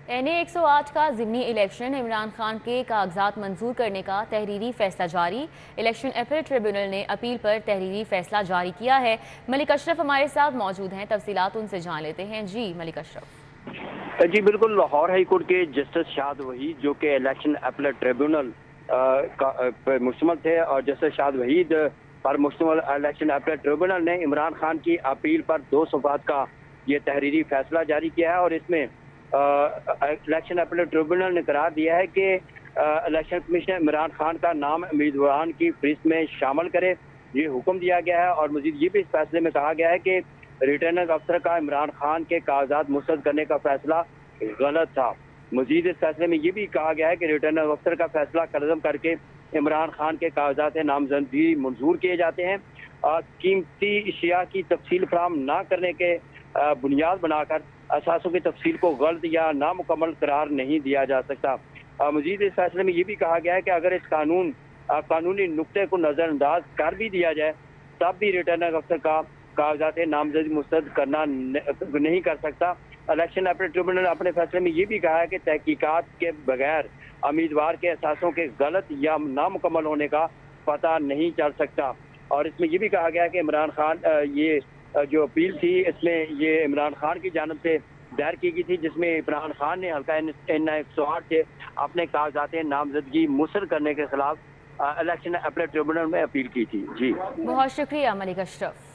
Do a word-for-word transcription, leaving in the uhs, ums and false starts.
N A एक सौ आठ का ज़िमनी इलेक्शन, इमरान खान के कागजात मंजूर करने का तहरीरी फैसला जारी। इलेक्शन अपील ट्रिब्यूनल ने अपील पर तहरीरी फैसला जारी किया है। मलिक अशरफ हमारे साथ मौजूद हैं, तफसीलात उनसे जान लेते हैं। जी मलिक अशरफ। जी बिल्कुल, लाहौर हाई कोर्ट के जस्टिस शाद वहीद जो कि इलेक्शन अपील ट्रिब्यूनल पर मुश्तमिल थे और जस्टिस शाद वहीद पर मुश्तमिल इलेक्शन अपील ट्रिब्यूनल ने इमरान खान की अपील पर दो सफात का ये तहरीरी फैसला जारी किया है और इसमें इलेक्शन अपील ट्रिब्यूनल ने करार दिया है कि इलेक्शन कमीशन इमरान खान का नाम उम्मीदवार की फहरिस्त में शामिल करे, ये हुक्म दिया गया है। और मजीद ये भी इस फैसले में कहा गया है कि रिटर्निंग अफसर का इमरान खान के कागजात मुस्तरद करने का फैसला गलत था। मजीद इस फैसले में यह भी कहा गया है कि रिटर्निंग अफसर का फैसला कलम करके इमरान खान के कागजात नामजदगी मंजूर किए जाते हैं। कीमती अशिया की तफसील फराम न करने के बुनियाद बनाकर असासों की तफसील को गलत या नामुकम्मल करार नहीं दिया जा सकता। मजीद इस फैसले में यह भी कहा गया है कि अगर इस कानून कानूनी नुक्ते को नज़रअंदाज कर भी दिया जाए तब भी रिटर्निंग अफसर का कागजात नामजदगी मुस्तरद करना नहीं कर सकता। इलेक्शन अपील ट्रिब्यूनल ने अपने फैसले में ये भी कहा है कि तहकीकात के बगैर उम्मीदवार के असासों के गलत या नामुकम्मल होने का पता नहीं चल सकता। और इसमें यह भी कहा गया है कि इमरान खान ये जो अपील थी इसमें ये इमरान खान की जानब से दायर की गई थी, जिसमें इमरान खान ने हल्का एन एक सौ आठ से अपने कागजात नामजदगी मुस्तरद करने के खिलाफ इलेक्शन अपील ट्रिब्यूनल में अपील की थी। जी बहुत शुक्रिया मलिक अशरफ।